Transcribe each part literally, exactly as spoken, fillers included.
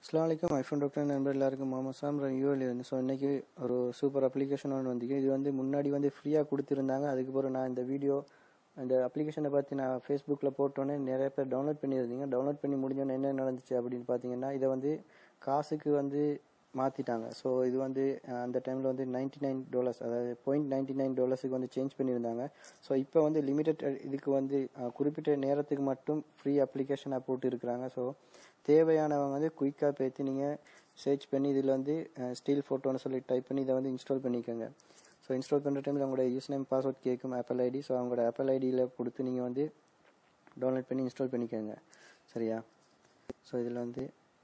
அஸ்ஸலாமு அலைக்கும் iPhone doctor நண்பர் எல்லாருக்கும் முகமது சாம்ரான் யூஎல் இருந்து. ஸோ இன்றைக்கி ஒரு சூப்பர் அப்ளிகேஷன் ஒன்று வந்திருக்கு. இது வந்து முன்னாடி வந்து ஃப்ரீயாக கொடுத்துருந்தாங்க. அதுக்கப்புறம் நான் இந்த வீடியோ இந்த அப்ளிகேஷனை பற்றி நான் ஃபேஸ்புக்கில் போட்டோன்னே நிறைய பேர் டவுன்லோட் பண்ணியிருந்தீங்க. டவுன்லோட் பண்ணி முடிஞ்சோன்னே என்ன நடந்துச்சு அப்படின்னு பார்த்தீங்கன்னா, இதை வந்து காசுக்கு வந்து மாற்றிட்டாங்க. ஸோ இது வந்து அந்த டைமில் வந்து நைன்டி நைன் டாலர்ஸ் அதாவது பாயிண்ட் நைன்டி நைன் டாலர்ஸுக்கு வந்து சேஞ்ச் பண்ணியிருந்தாங்க. ஸோ இப்போ வந்து லிமிட்டட் இதுக்கு வந்து குறிப்பிட்ட நேரத்துக்கு மட்டும் ஃப்ரீ அப்ளிகேஷனாக போட்டு இருக்கிறாங்க. ஸோ தேவையானவங்க வந்து குயிக்காக பேசி நீங்கள் சர்ச் பண்ணி இதில் வந்து ஸ்டீல் ஃபோட்டோன்னு சொல்லி டைப் பண்ணி இதை வந்து இன்ஸ்டால் பண்ணிக்கோங்க. ஸோ இன்ஸ்டால் பண்ணுற டைமில் அவங்களோட யூஸ் நேம் பாஸ்வேர்ட் கேட்கும், ஆப்பிள் ஐடி. ஸோ அவங்களோட ஆப்பிள் ஐடியில் கொடுத்து நீங்கள் வந்து டவுன்லோட் பண்ணி இன்ஸ்டால் பண்ணிக்கோங்க. சரியா? ஸோ இதில் வந்து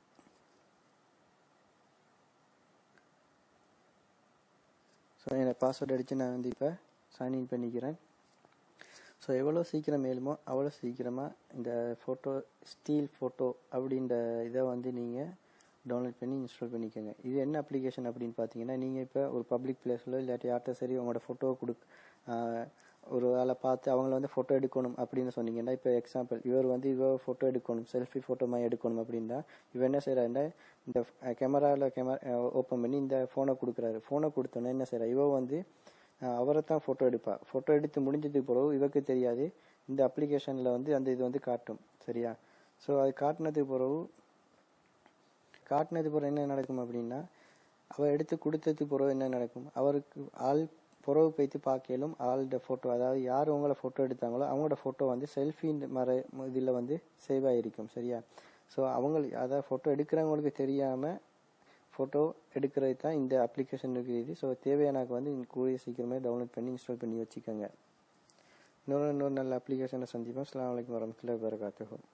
ஸோ என்னோடய பாஸ்வேர்ட் அடித்து நான் வந்து இப்போ சைன்இன் பண்ணிக்கிறேன். ஸோ எவ்வளோ சீக்கிரம் மேலுமோ அவ்வளோ சீக்கிரமாக இந்த ஃபோட்டோ ஸ்டீல் ஃபோட்டோ அப்படின்ற இதை வந்து நீங்கள் டவுன்லோட் பண்ணி இன்ஸ்டால் பண்ணிக்கோங்க. இது என்ன அப்ளிகேஷன் அப்படின்னு பார்த்தீங்கன்னா, நீங்கள் இப்போ ஒரு பப்ளிக் பிளேஸில் இல்லாட்டி யார்கிட்ட சரி உங்களோட ஃபோட்டோவை கொடு ஒரு வேலை பார்த்து அவங்கள வந்து ஃபோட்டோ எடுக்கணும் அப்படின்னு சொன்னீங்கன்னா, இப்போ எக்ஸாம்பிள் இவர் வந்து இவர் ஃபோட்டோ எடுக்கணும், செல்ஃபி ஃபோட்டோ மாதிரி எடுக்கணும் அப்படின்னா இவர் என்ன செய்கிறாருன்னா, இந்த கேமராவில் கேமரா ஓப்பன் பண்ணி இந்த ஃபோனை கொடுக்குறாரு. ஃபோனை கொடுத்தோன்னே என்ன செய்கிறார், இவர் வந்து அவரை தான் ஃபோட்டோ எடுப்பாள். ஃபோட்டோ எடுத்து முடிஞ்சதுக்கு பிறகு இவருக்கு தெரியாது, இந்த அப்ளிகேஷனில் வந்து அந்த இது வந்து காட்டும். சரியா? ஸோ அது காட்டினதுக்கு பிறகு காட்டினது பிறகு என்ன நடக்கும் அப்படின்னா, அவள் எடுத்து கொடுத்ததுக்கு பிறகு என்ன நடக்கும், அவருக்கு ஆள் புறவு போய்த்து பார்க்கலும் ஆளோட ஃபோட்டோ, அதாவது யார் உங்களை ஃபோட்டோ எடுத்தாங்களோ அவங்களோட ஃபோட்டோ வந்து செல்ஃபி மற இதில் வந்து சேவ் ஆகிருக்கும். சரியா? ஸோ அவங்க அதாவது ஃபோட்டோ எடுக்கிறவங்களுக்கு தெரியாமல் ஃபோட்டோ எடுக்கிறது தான் இந்த அப்ளிகேஷன் இருக்குது. ஸோ தேவையானக்கு வந்து கூடிய சீக்கிரமே டவுன்லோட் பண்ணி இன்ஸ்டால் பண்ணி வச்சுக்கோங்க. இன்னொரு இன்னொரு நல்ல அப்ளிகேஷனை சந்திப்போம். அஸ்ஸலாமு அலைக்கும் வரஹ்மத்துல்லாஹி வபரகாத்துஹு.